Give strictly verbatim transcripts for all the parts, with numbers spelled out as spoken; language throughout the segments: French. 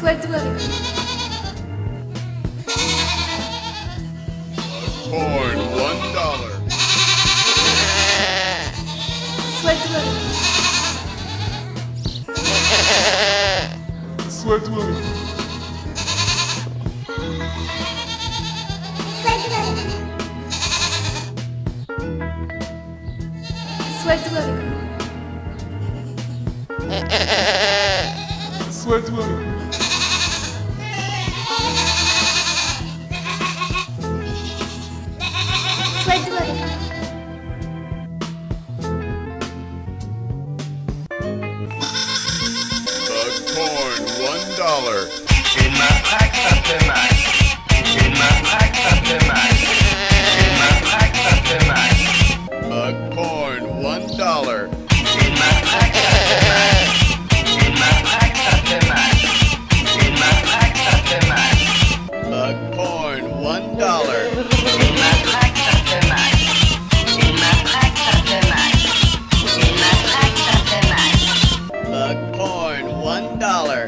Sois doux avec moi. Corn, one dollar. Sois doux avec moi. Sois doux avec moi. Sois doux avec moi. Sois doux avec moi. Sois doux avec moi. The corn, one dollar. In my pack, something nice. In my pack, something nice. In my pack, something nice. The corn, one dollar. In my pack, something nice. In my pack, something nice. In my pack, something nice. The corn, one dollar. In my pack, something nice. In my pack, something nice. In my pack, something nice. The corn, one dollar.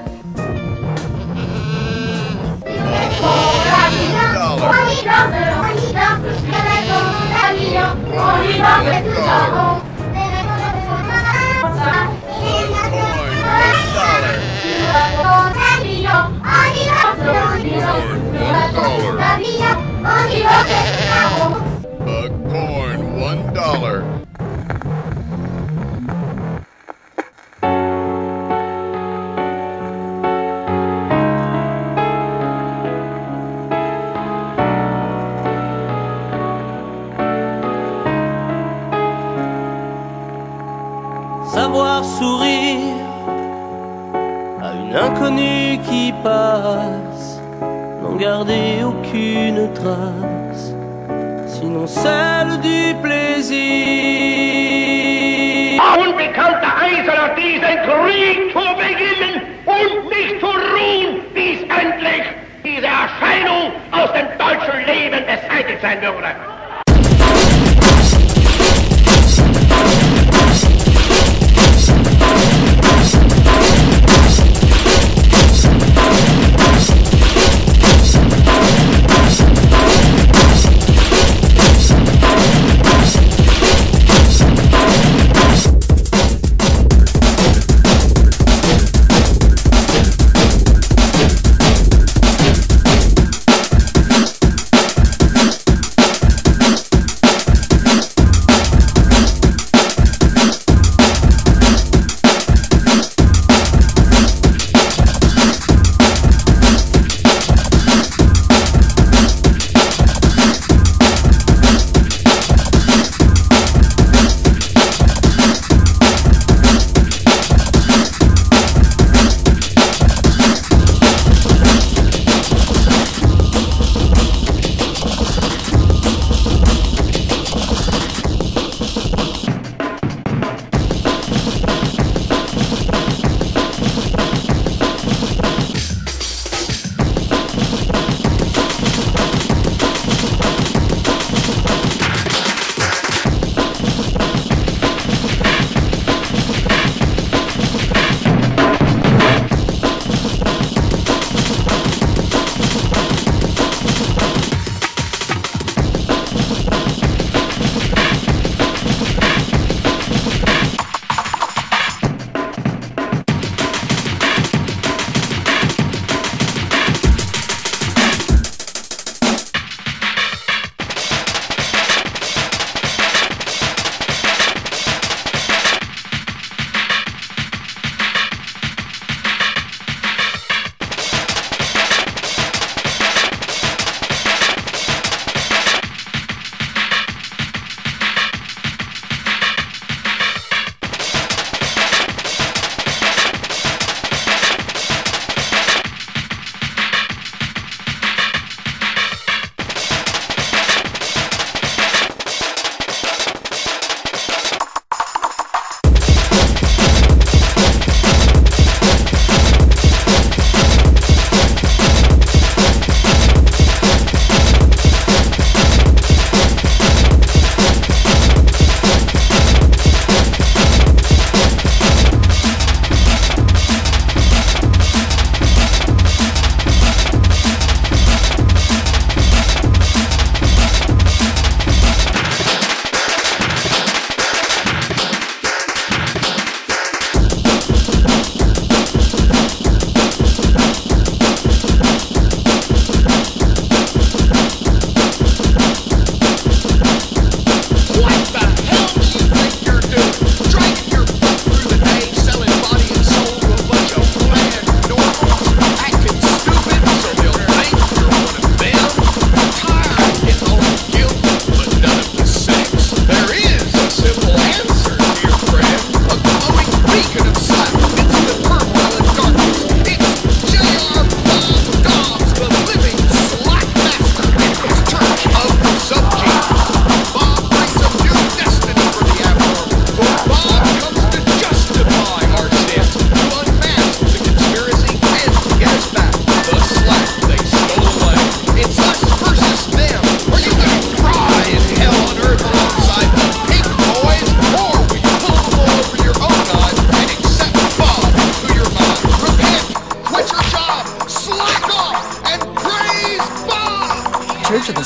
The corn, one dollar. Savoir sourire à une inconnue qui passe, n'en garder aucune trace, sinon celle du plaisir. Unbekannter Eiserner, diesen Krieg zu beginnen und nicht zu ruhen, bis endlich diese Erscheinung aus dem deutschen Leben beseitigt sein würde.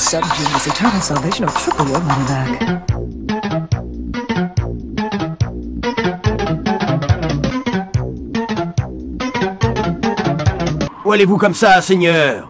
subgenius eternal salvation or triple your money back. Où allez-vous comme ça, Seigneur?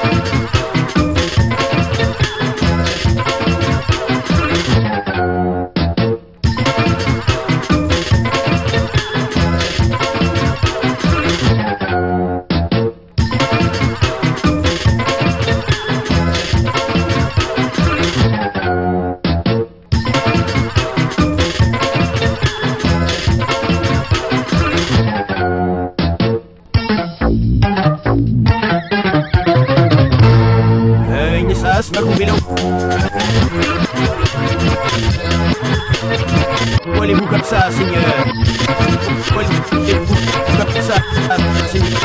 Où allez-vous comme ça, Seigneur? Où allez-vous comme ça, Seigneur?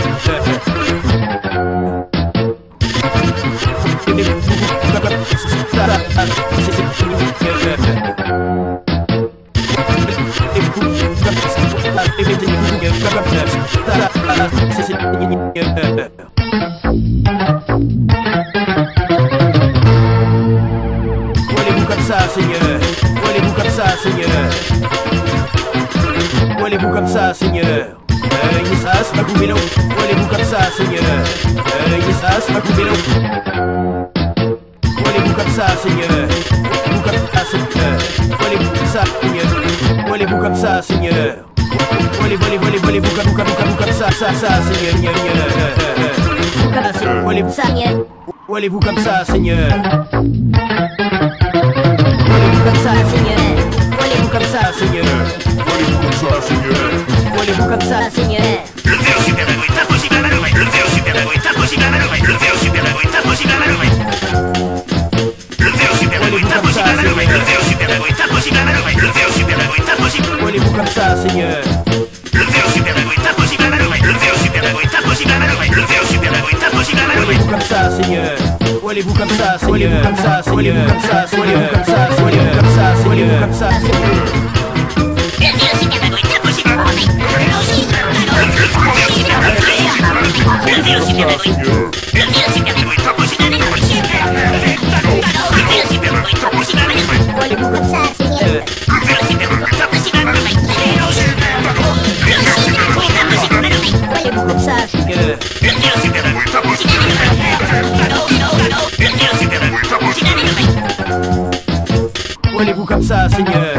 Seigneur? Où allez-vous comme ça, Seigneur? Où allez-vous comme ça, Seigneur? Euh, Nisas, Magoumelo. Où allez-vous comme ça, Seigneur? Euh, Nisas, Magoumelo. Où allez-vous comme ça, Seigneur? Où allez-vous comme ça, Seigneur? Où allez-vous comme ça, Seigneur? Où allez-vous comme ça, Seigneur? Où allez-vous, allez-vous, allez-vous, allez-vous comme, comme, comme, comme ça, ça, ça, Seigneur? Où allez-vous, Seigneur? Où allez-vous comme ça, Seigneur? Comme ça, Seigneur. Où allez-vous comme ça, Seigneur? Où allez-vous comme ça, Seigneur? Où allez-vous comme ça, Seigneur? Le Théo Super Héros est impossible à manœuvrer. Le Théo Super Héros est impossible à manœuvrer. Le Théo Super Héros est impossible à manœuvrer. Le Théo Super Héros est impossible à manœuvrer. Le Théo Super Héros est impossible à manœuvrer. Le Théo Super Héros est impossible. Où allez-vous comme ça, Seigneur? Le Théo Super Héros est impossible à manœuvrer. Le Théo Super Héros est impossible à manœuvrer. Le Théo Super Héros est impossible à manœuvrer. Où allez-vous comme ça, Seigneur? Où allez-vous comme ça, Seigneur? Où allez-vous comme ça, Seigneur? Où allez-vous comme ça, Seigneur? Où allez-vous comme ça, Seigneur? Où allez-vous comme ça, Seigneur? Le Théo Super Héros est impossible à manœuvrer. Le Théo Super Héros est impossible à manœuvrer. Le Théo Super Héros est impossible à manœuvrer. Le Théo Super Héros est impossible à manœuvrer. Où allez-vous comme ça, Seigneur? Le Théo Super Héros est impossible à manœuvrer. Le Théo Super Héros est impossible à manœuvrer. Où allez-vous comme ça, Seigneur? Le Théo Super Héros est impossible à manœuvrer. Le Théo Super Héros est impossible à manœuvrer. Où allez-vous comme ça, Seigneur?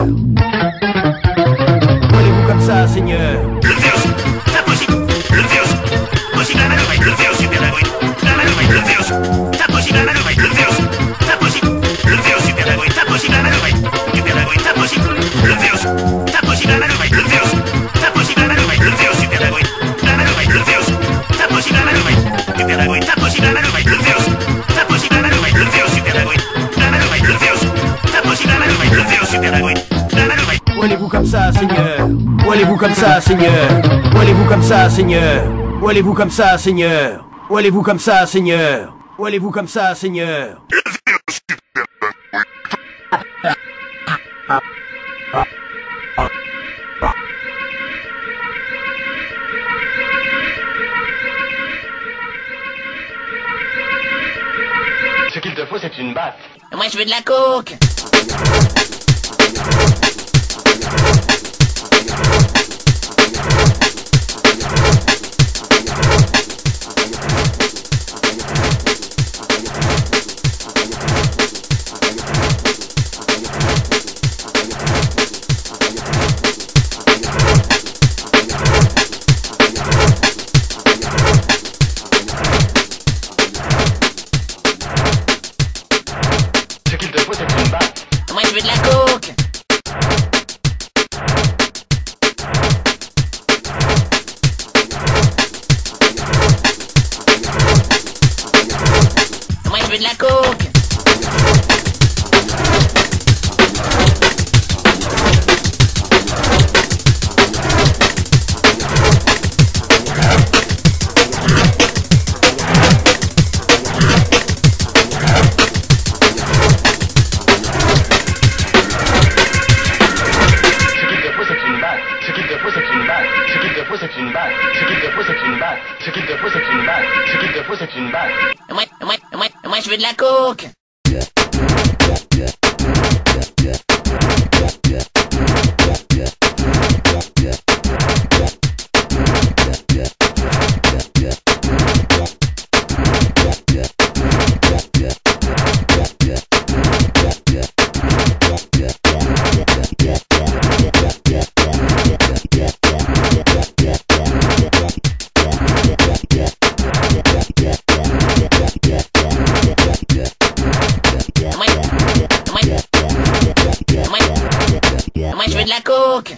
Où allez-vous comme ça, Seigneur? Le Théo c'est impossible. Le Théo impossible à manœuvrer. Le Théo Super Héros est à manœuvrer. Le Théo c'est impossible à manœuvrer. Le Théo c'est impossible. Le Théo Super Héros est impossible à manœuvrer. Super Héros est impossible. Le Théo c'est impossible à manœuvrer. Le Théo c'est impossible à manœuvrer. Le Théo Super Héros est à manœuvrer. Le Théo c'est impossible à manœuvrer. Super Héros est impossible à manœuvrer. Le Théo c'est impossible à manœuvrer. Le Théo Super Héros est à manœuvrer. Le Théo c'est impossible à manœuvrer. Le Théo Super Héros est à manœuvrer. Où allez-vous comme ça, Seigneur? Où allez-vous comme ça, Seigneur? Où allez-vous comme ça, Seigneur? Où allez-vous comme ça, Seigneur? Où allez-vous comme ça, Seigneur? Où allez-vous comme ça, Seigneur? Ce qu'il te faut, c'est une batte. Moi, je veux de la coke. Ce qu'il te faut, c'est une batte. Moi, je veux de la coke. Moi, je veux de la coke. Ce qu'il te faut, c'est une batte. Ce qu'il te faut, c'est une batte. Ce qu'il te faut, c'est une batte. Ce qu'il te faut, c'est une batte. Ce qu'il te faut, c'est une batte. Moi, moi, moi, moi, je veux de la coke. veux de la coke.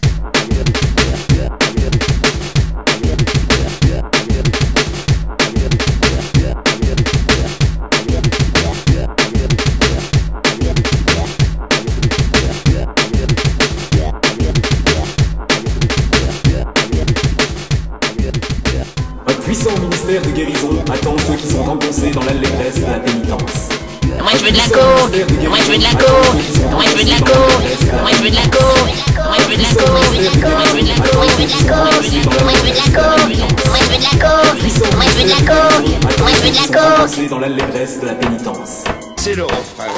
Un puissant ministère de guérison attend ceux qui sont engoncés dans l'allégresse de la pénitence. Moi je veux de la coke, moi je veux de la coke, moi je veux de la coke, moi je veux de la coke, moi je veux de la coke, moi je veux de la coke, moi je veux de la coke, moi je veux de la coke, moi je veux de la coke, moi je veux de la coke, moi je veux de la coke. Engoncés dans l'allégresse de la pénitence. C'est le refrain.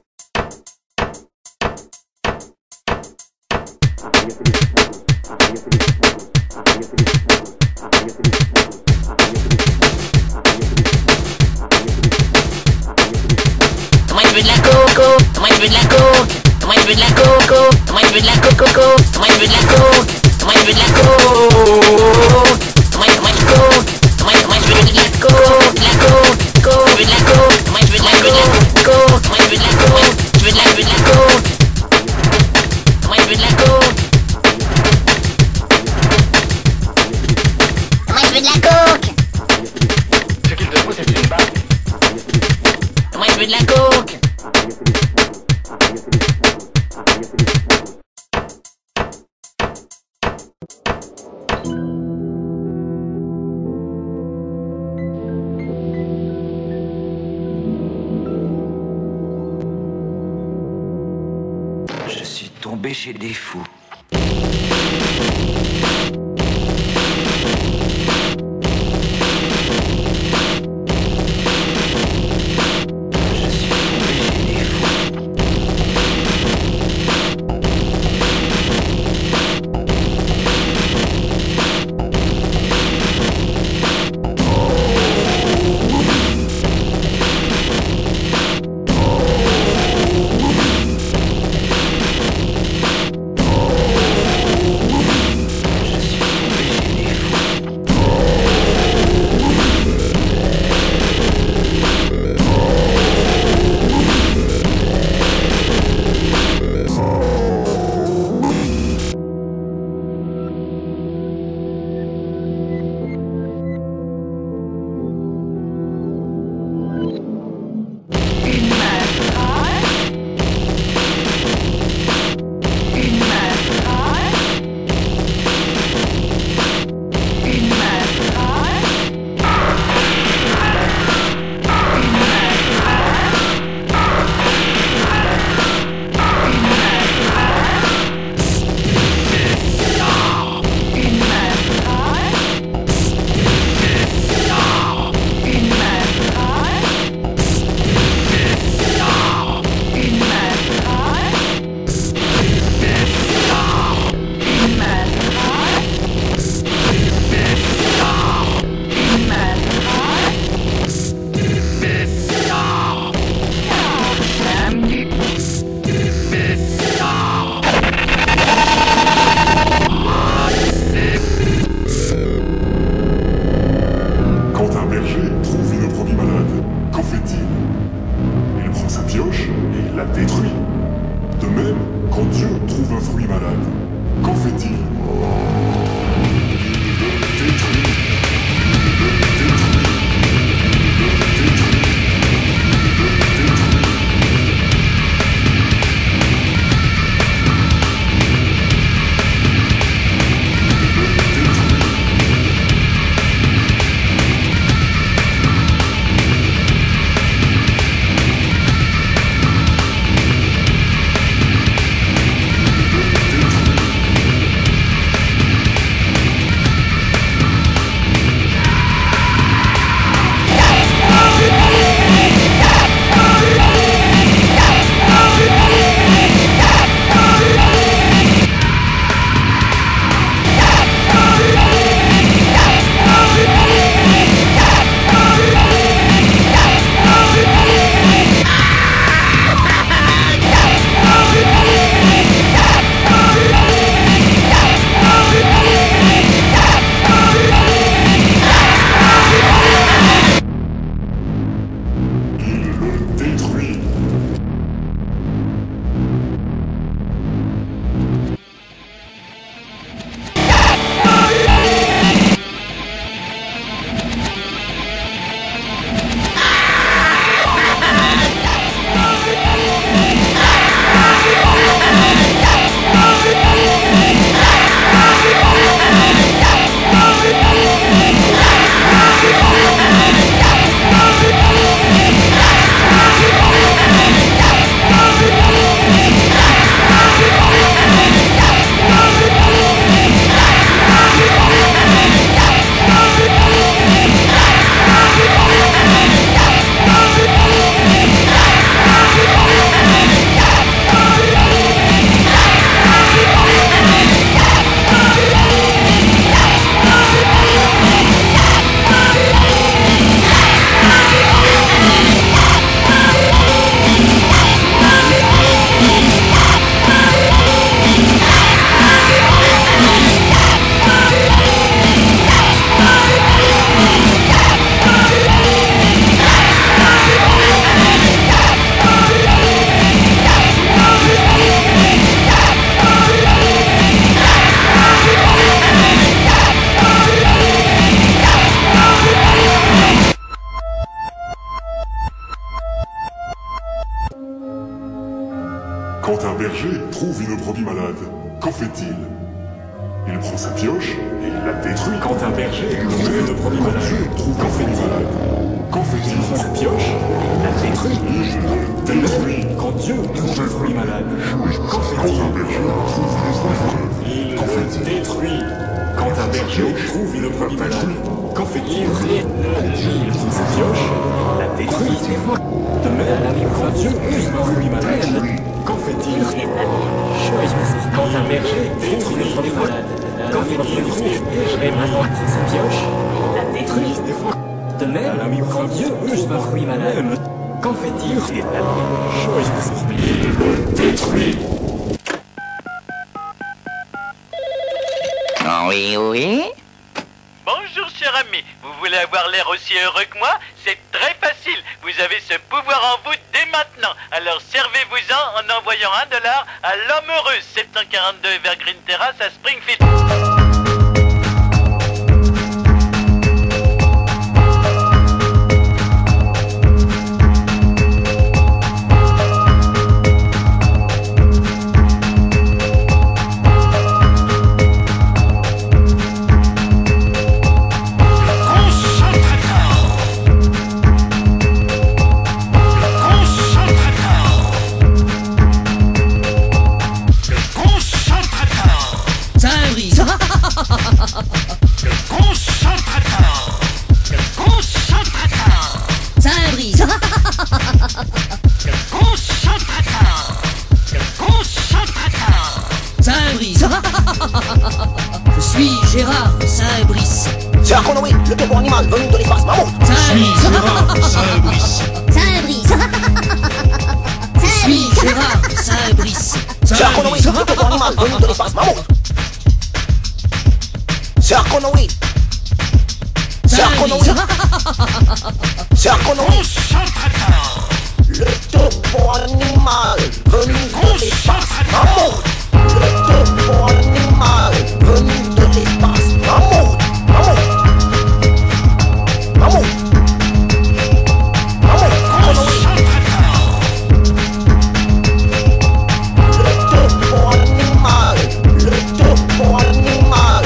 Moi je veux de la coco, moi je veux de la coke, moi je veux de la coco, moi je veux de la coco, moi je veux de la coke, moi je veux de la coke, moi moi je coke, moi moi je veux de la coke, de la coke, coke, je veux de la coke, moi je veux de la coke, moi je veux de la coke, je veux de la je veux de la coke, moi je veux de la coke, moi je veux de la coke. Ce qu'il te faut, c'est une balle. Moi je veux de la coke. Je suis tombé chez des fous. berger trouve une brebis malade, qu'en fait-il? Il prend sa pioche et il la détruit. Quand un berger trouve une brebis malade, qu'en fait-il? Qu'en fait-il? Il prend sa pioche et il la détruit. De même, quand Dieu trouve une brebis malade, qu'en fait-il? Il la détruit. Quand un berger trouve une brebis malade, qu'en fait-il? Il prend sa pioche et la détruit. De même, quand Dieu trouve une brebis malade, qu'en fait-il? Quand un berger trouve une brebis malade, qu'en fait-il? Et maintenant il prend sa pioche, la détruit. De même, quand Dieu trouve un fruit malade, qu'en fait-il? Détruit. Oui, oui. Bonjour cher ami, vous voulez avoir l'air aussi heureux que moi? C'est très facile, vous avez ce pouvoir en vous dès maintenant. Alors servez-vous-en en envoyant un dollar à l'homme heureux, sept cent quarante-deux Evergreen Terrace à Springfield. Je suis Gérard Saint-Brice. C'est Arconoïde, le pépon animal venu de l'espace mammouth. Je suis Gérard Saint-Brice. Saint-Brice. Je suis Gérard Saint-Brice. C'est Arconoïde, le pépon animal venu de l'espace mammouth. C'est Arconoïde. C'est Arconoïde. C'est Arconoïde. Le topo animal venu de l'espace mammouth. Le topo animal venu de l'espace mammouth. Mammouth. Mammouth. Mammouth. Arconoïde. Le topo animal. Le topo animal.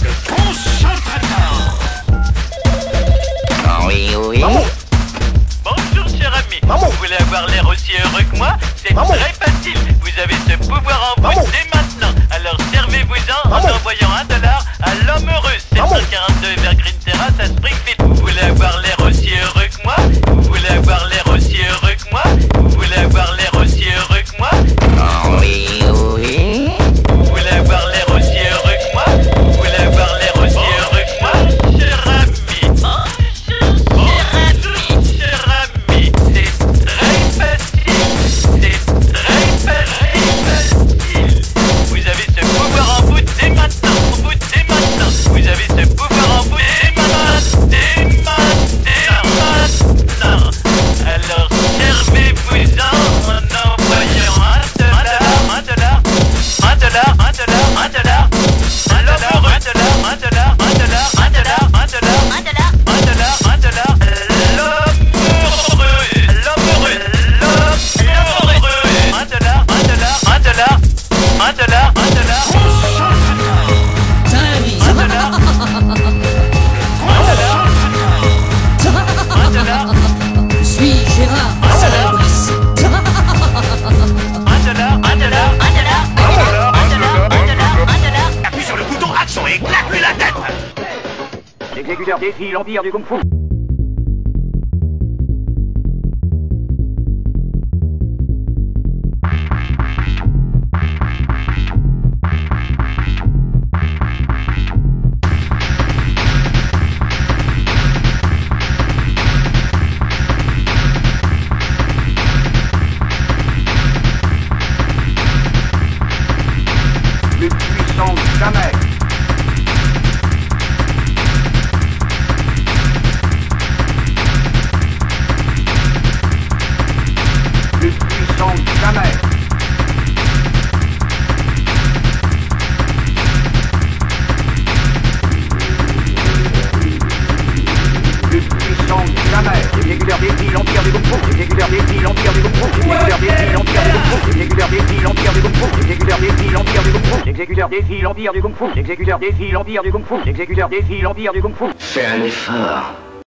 Oui, oui. Mammouth. Bonjour cher ami, Mammouth. vous voulez avoir l'air aussi heureux que moi? C'est Mammouth. très facile, vous avez ce pouvoir en vous Mammouth. dès maintenant. Alors servez-vous-en en Mammouth. envoyant un dollar à l'homme heureux, sept cent quarante-deux Evergreen Terrace à Springfield. Vous voulez avoir l'air aussi heureux que moi? Vous voulez avoir l'air aussi heureux que moi? Vous voulez avoir l'air aussi heureux que moi? Oui, oui. Vous voulez avoir l'air aussi heureux que moi? Vous voulez avoir l'air aussi heureux que moi? Cher ami, oh, cher ami, c'est très facile, c'est très facile. Vous avez ce pouvoir en vous dès maintenant, en vous dès maintenant. Vous avez ce pouvoir en vous dès maintenant, dès maintenant, dès maintenant. Alors servez-vous-en en envoyant un dollar, un dollar, un dollar, un dollar, un dollar, un dollar, un dollar, un dollar, un dollar, un dollar, un dollar, un dollar, un dollar, un dollar, l'homme heureux, l'homme heureux, l'homme heureux, un dollar, un dollar, un dollar, un dollar, un dollar, Saint-Brice. un dollar, un dollar, un dollar, Je suis Gérard Saint-Brice. un dollar, un dollar, un dollar, un dollar, un dollar, un dollar, un dollar. Appuie sur le bouton action et éclate-lui la tête. L'exécuteur défie l'empire du Kung Fu. Plus puissant que jamais. Plus puissant que jamais. Plus puissant que jamais. L'exécuteur défie l'empire du Kung Fu. L'exécuteur défie l'empire du Kung Fu. L'exécuteur défie l'empire du Kung Fu. L'exécuteur défie l'empire du Kung Fu. L'exécuteur défie l'empire du kung-fu. L'exécuteur défie l'empire du kung-fu. L'exécuteur défie l'empire du kung-fu. Fais un effort.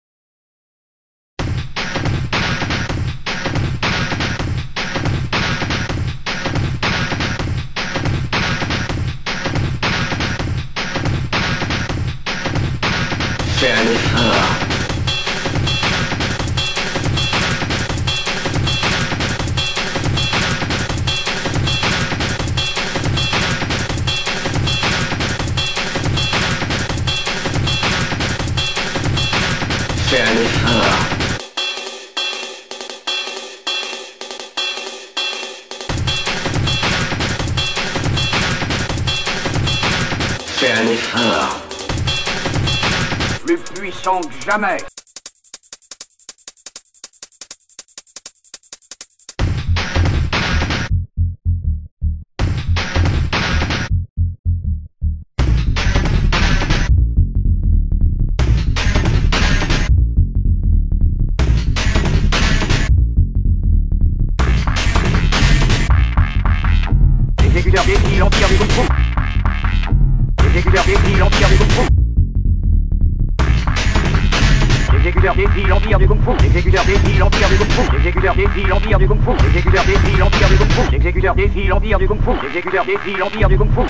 Fais un effort. Fais un effort. Fais un effort. Plus puissant que jamais. L'exécuteur défie l'empire du kung-fu. L'exécuteur défie l'empire du kung-fu. L'exécuteur défie l'empire du kung-fu. L'exécuteur défie l'empire du kung-fu. L'exécuteur défie l'empire du kung-fu. L'exécuteur défie l'empire du kung-fu. L'exécuteur défie l'empire du kung-fu. L'exécuteur défie l'empire du kung-fu.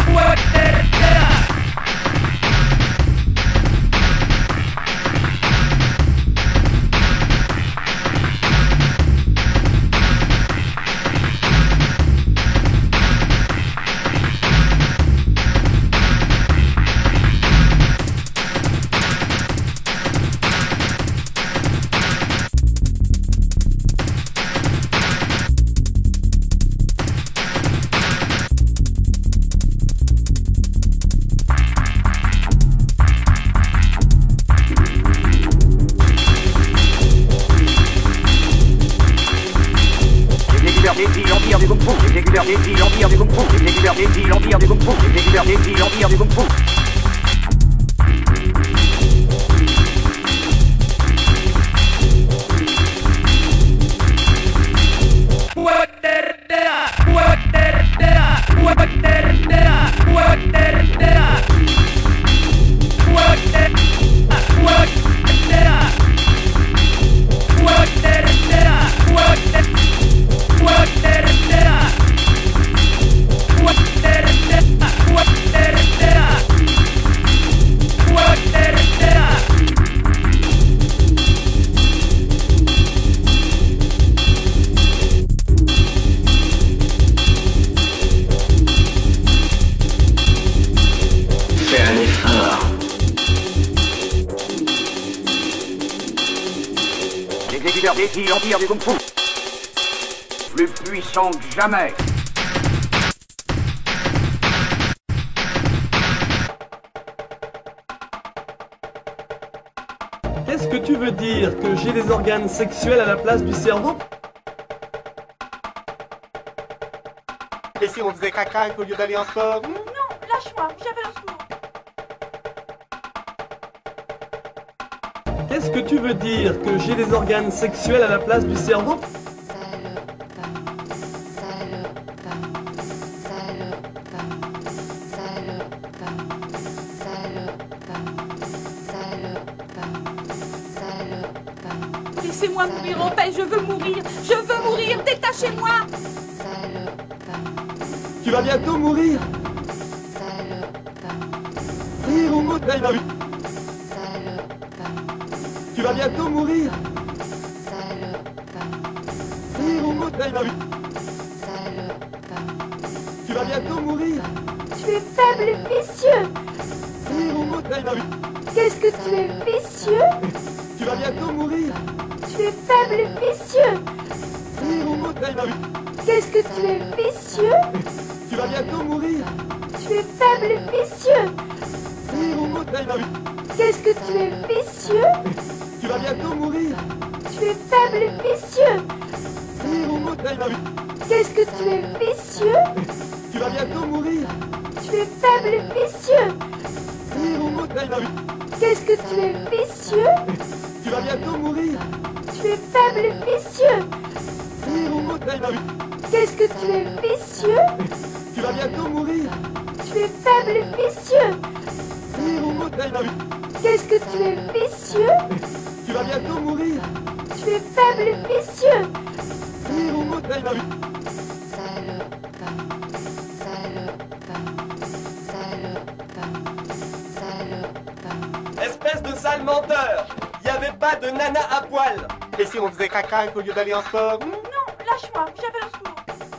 défie l'empire du kung-fu. L'exécuteur défie l'empire du kung-fu. L'exécuteur défie l'empire du kung-fu. L'exécuteur défie l'empire du kung-fu. L'exécuteur défie l'empire du kung-fu. Plus puissant que jamais. Qu'est-ce que tu veux dire? Que j'ai des organes sexuels à la place du cerveau? Et si on faisait crac-crac au lieu d'aller en sport? Non, lâche-moi, j'appelle au secours. Qu'est-ce que tu veux dire? Que j'ai des organes sexuels à la place du cerveau? Laissez-moi mourir en paix, je veux mourir, je veux mourir, détachez-moi. Tu vas bientôt mourir. Rire au mot de la vie. Tu vas bientôt mourir. Rire au mot de la vie. Tu vas bientôt mourir. Tu es faible et vicieux. Rire au mot de la vie. Qu'est-ce que tu es vicieux? Tu vas bientôt mourir. Tu es faible et vicieux. Rire au mot de la vie. Qu'est-ce que tu es vicieux? Tu vas bientôt mourir. Tu es faible et vicieux. Rire au mot de la vie. Qu'est-ce que tu es vicieux? Tu vas bientôt mourir. Tu es faible et vicieux. Rire au mot de la vie. Qu'est-ce que tu es vicieux? Tu vas bientôt mourir. Tu es faible et vicieux. Rire au mot de la vie. Qu'est-ce que tu es vicieux? Tu vas bientôt mourir. Tu es faible et vicieux. Rire au mot de la vie. Qu'est-ce que tu es vicieux? Tu vas bientôt mourir. Tu es faible et vicieux. Qu'est-ce que tu es vicieux? Tu vas bientôt mourir. Tu es faible et vicieux. Espèce de sale menteur! Y avait pas de nana à poil! Et si on faisait caca au lieu d'aller en sport? Non, lâche-moi, j'avais le secours.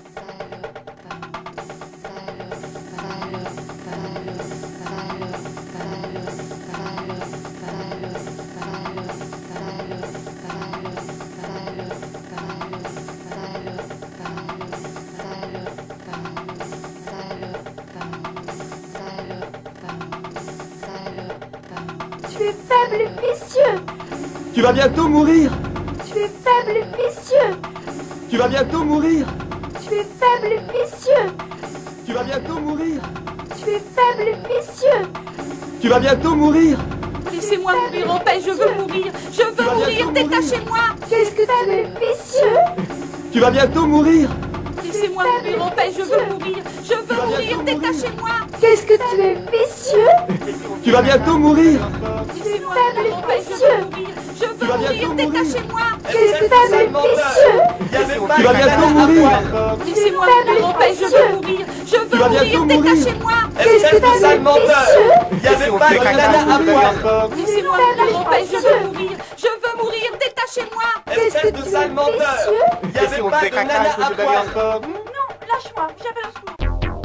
Tu es faible et vicieux. Tu vas bientôt mourir. Tu es faible et vicieux. Tu vas bientôt mourir. Tu es faible et vicieux. Tu vas bientôt mourir. Tu es faible et vicieux. Tu vas bientôt mourir. Laissez-moi mourir en paix, je veux mourir. Je veux mourir, détachez-moi. Qu'est-ce que tu es vicieux? Tu vas bientôt mourir. Laissez-moi mourir en paix, je veux mourir. Je veux mourir, détachez-moi. Qu'est-ce que tu es vicieux? Tu vas bientôt mourir. Laissez-moi mourir en paix, je veux mourir. Je veux mourir, détachez-moi. Qu'est-ce que tu es vicieux? Tu vas bientôt mourir. Laissez-moi mourir en paix, je veux mourir. Je veux mourir, détachez-moi. Espèce de sale menteur! Y avait pas de nana à poil! Laissez-moi mourir en paix, je veux mourir. Je veux mourir, détachez-moi. Espèce de sale menteur! Y avait pas de nana à poil! Non, lâche-moi, j'avais le secours.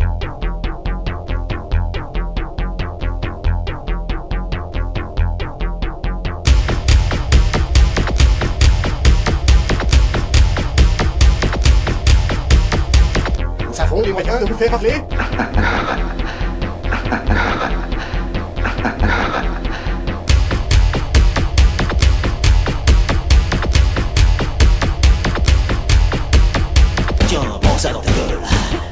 Nous avons les moyens de vous faire appeler. Tiens, prends ça dans ta gueule.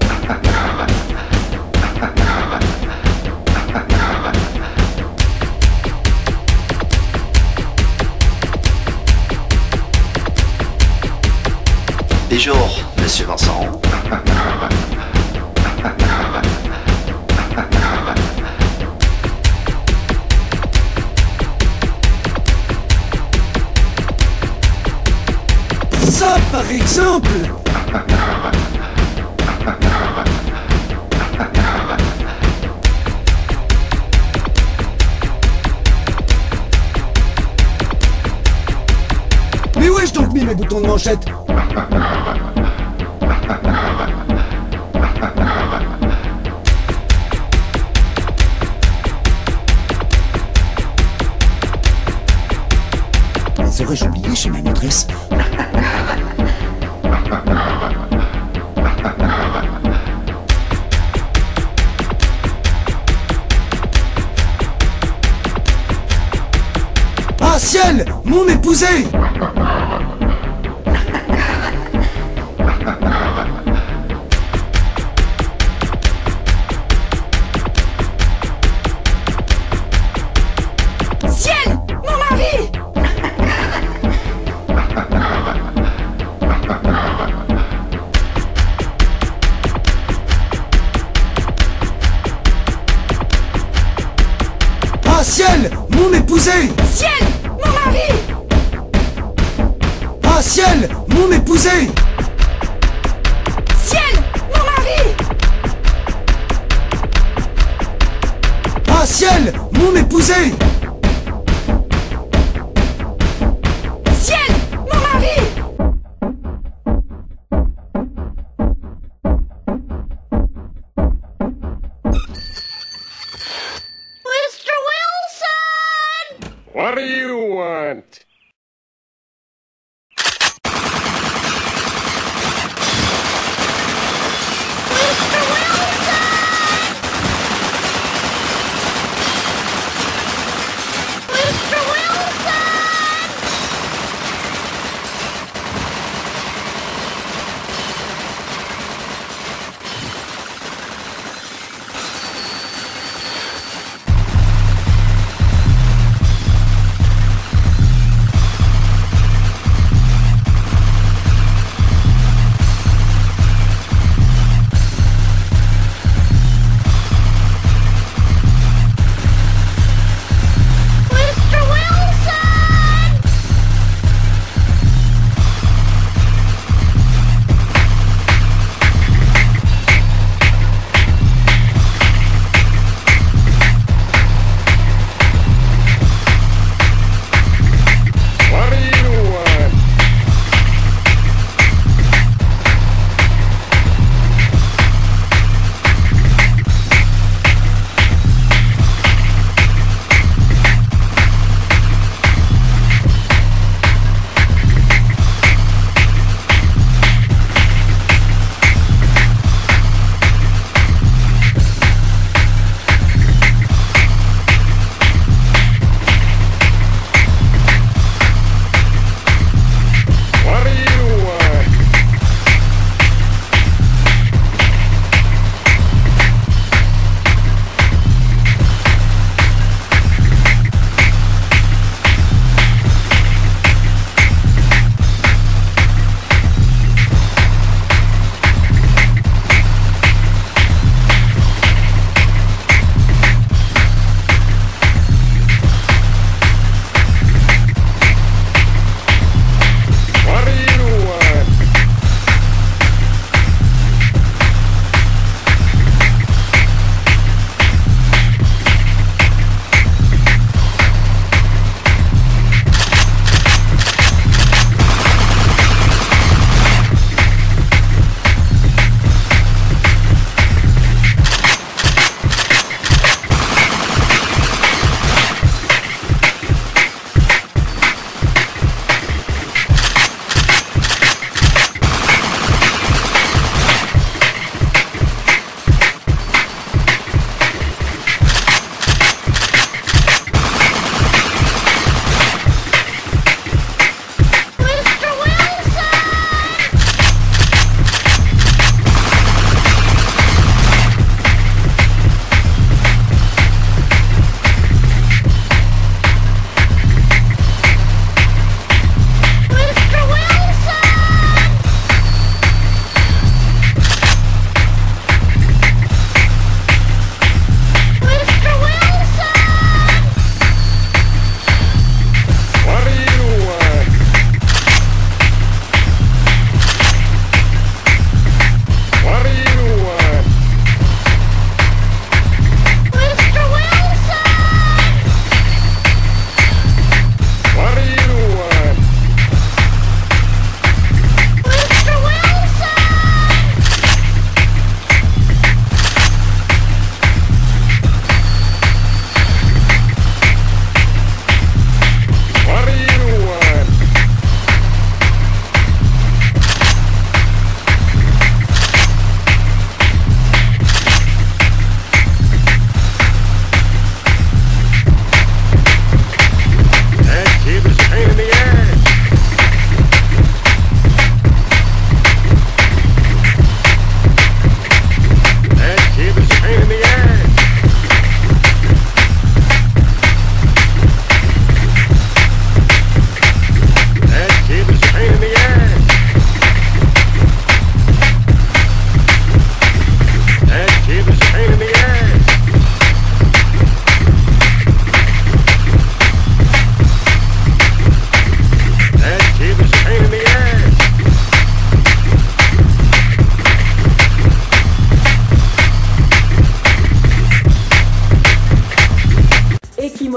Bonjour, monsieur Vincent. Ça, par exemple. Mais où ai-je donc mis mes boutons de manchette? Les aurais-je oubliés chez ma maîtresse? Ah ciel! Mon épousé! Ciel! Mon mari! Ah ciel! Mon épousé! Ciel! Mon mari! Ah ciel! Mon épousé! Ciel! Mon mari! Ah ciel! Mon épousé! Ciel! Mon mari! Mister Wilson! What do you want?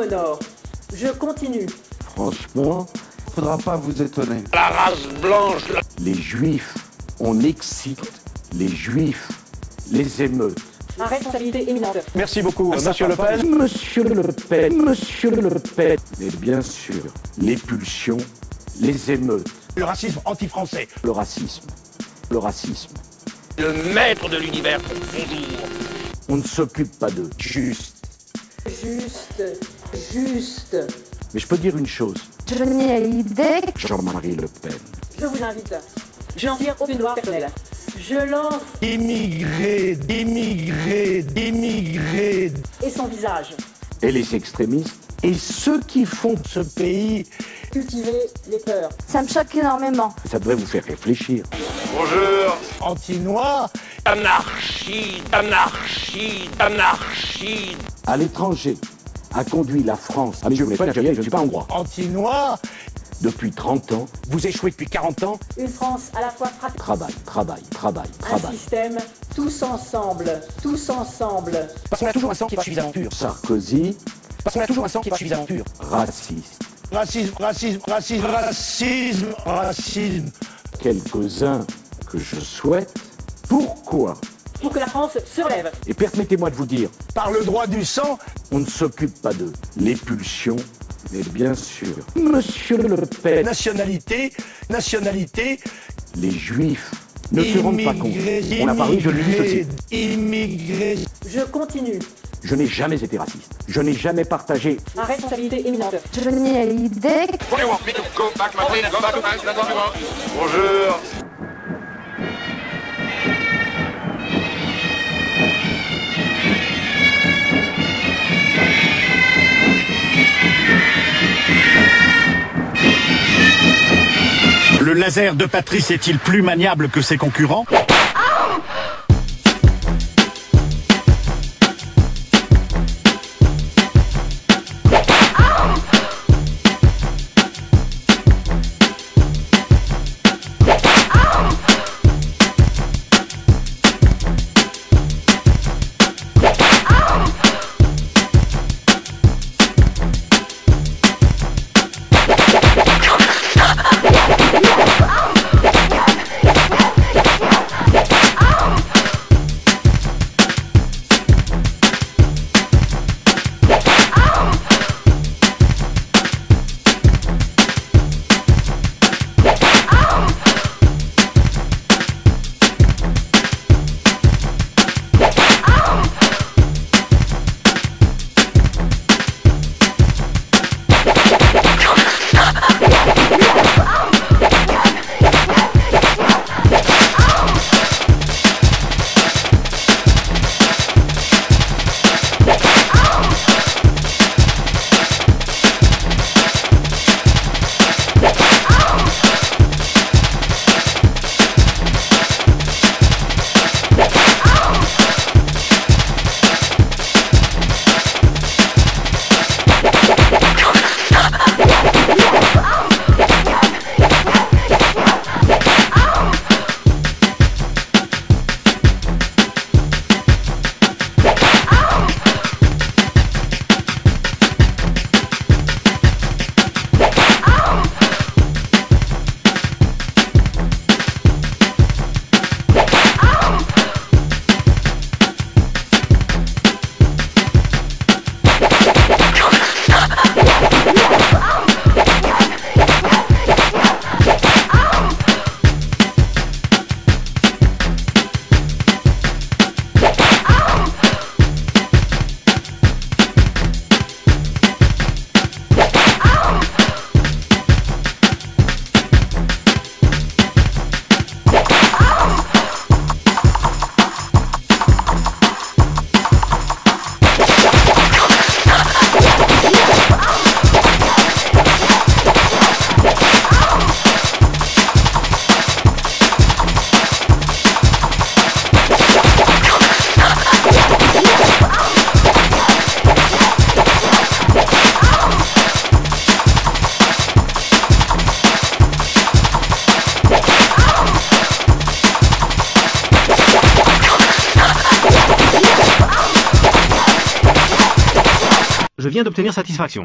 sonore. Je continue. Franchement, faudra pas vous étonner. La race blanche, la... Les juifs, on excite les juifs, les émeutes. Ma responsabilité éminente. Merci beaucoup, Monsieur Le Pen. Monsieur Le Pen, Monsieur Le Pen. Mais bien sûr, les pulsions, les émeutes. Le racisme anti-français. Le racisme, le racisme. Le maître de l'univers, bonjour. On ne s'occupe pas d'eux, juste. Juste, juste. Mais je peux dire une chose. Je n'ai idée. Jean-Marie Le Pen. Je vous invite. Je n'en tire aucune loi personnelle. Je lance. Immigrés, d'immigrés, d'immigrés. Et son visage. Et les extrémistes. Et ceux qui font ce pays. Cultiver les peurs. Ça me choque énormément. Ça devrait vous faire réfléchir. Bonjour. Anti-noir. Anarchie, anarchie, anarchie. À l'étranger, a conduit la France. Ah mais je ne suis pas algérien, je ne suis pas hongrois. Anti-noir. Depuis trente ans. Vous échouez depuis quarante ans. Une France à la fois frappée. Travail, travail, travail, travail. Un système, tous ensemble, tous ensemble. Parce qu'on a toujours un sang qui va suffisamment pur. Sarkozy. Parce qu'on a toujours un sang qui va suffisamment pur. Raciste. Racisme, racisme, racisme, racisme, racisme. Quelques-uns que je souhaite. Pourquoi? Pour que la France se relève. Et permettez-moi de vous dire. Par le droit du sang. On ne s'occupe pas d'eux. Les pulsions. Mais bien sûr, Monsieur Le Pen. Nationalité, nationalité. Les Juifs ne se rendent pas compte. On a parlé, je le dis ceci. Immigrés. Je continue. Je n'ai jamais été raciste. Je n'ai jamais partagé. Ma responsabilité éminente. Je n'ai idée. Bonjour. Le laser de Patrice est-il plus maniable que ses concurrents ? Je viens d'obtenir satisfaction.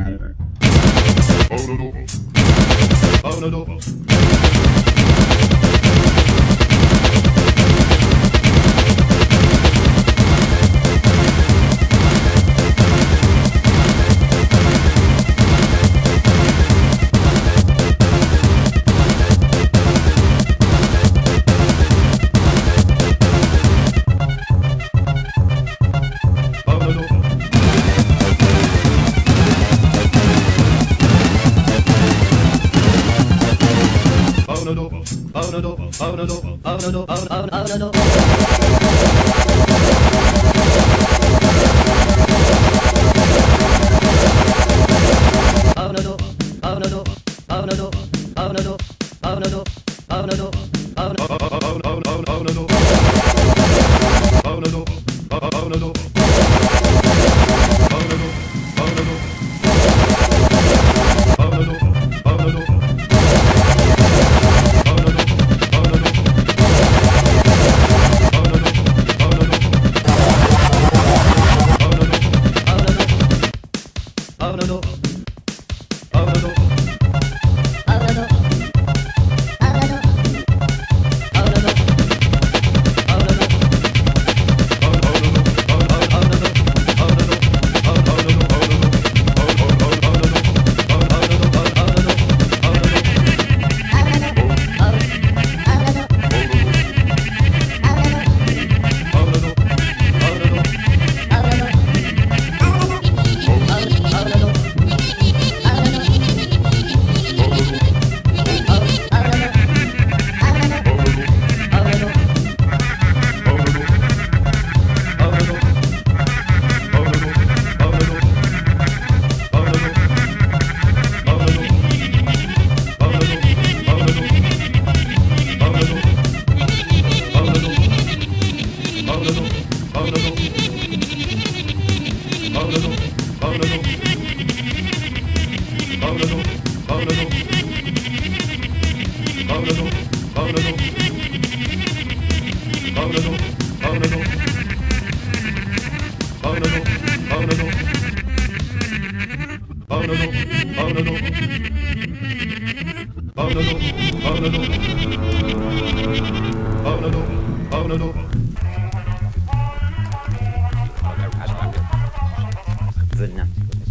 Venin.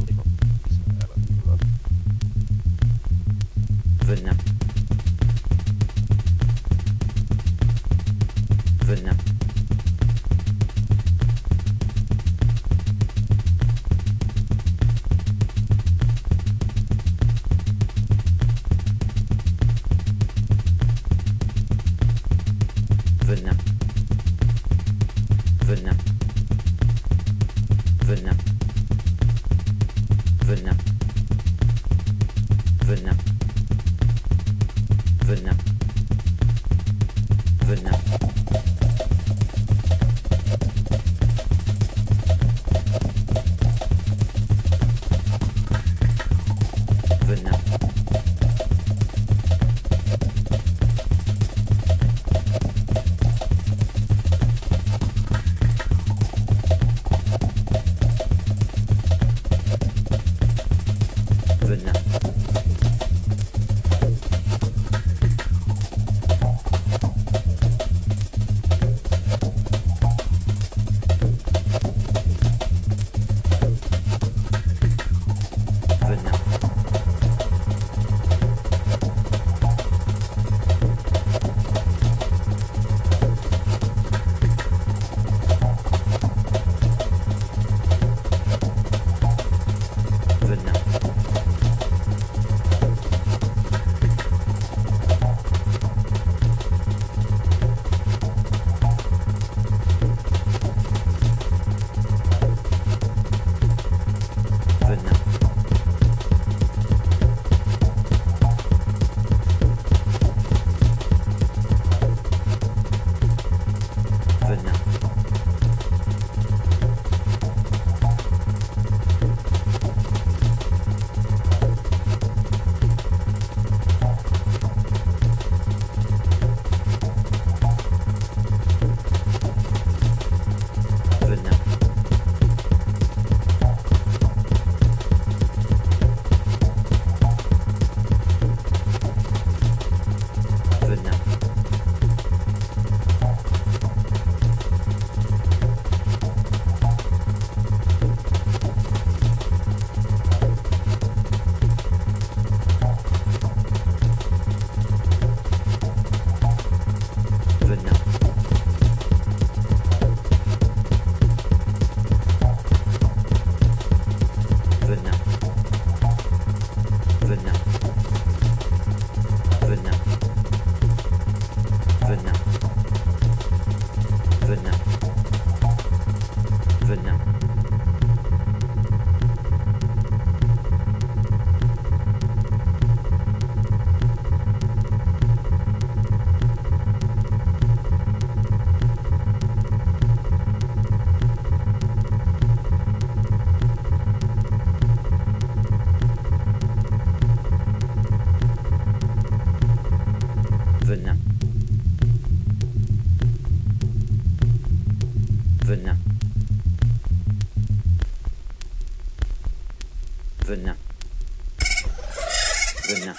Venin. Venin. Venin. Venin. Venin. Venin. Venin. Venin. Venin. Venin. Venin. Venin. Venin. Venin. Venin. Venin.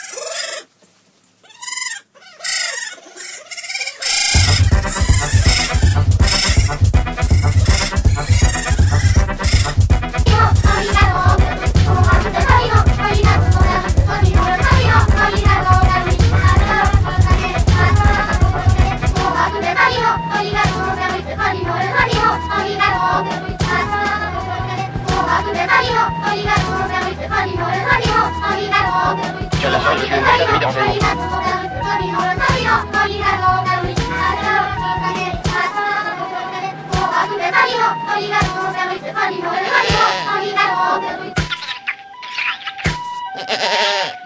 Je la sens, je vais mettre la vie dans les mots. Hehehehe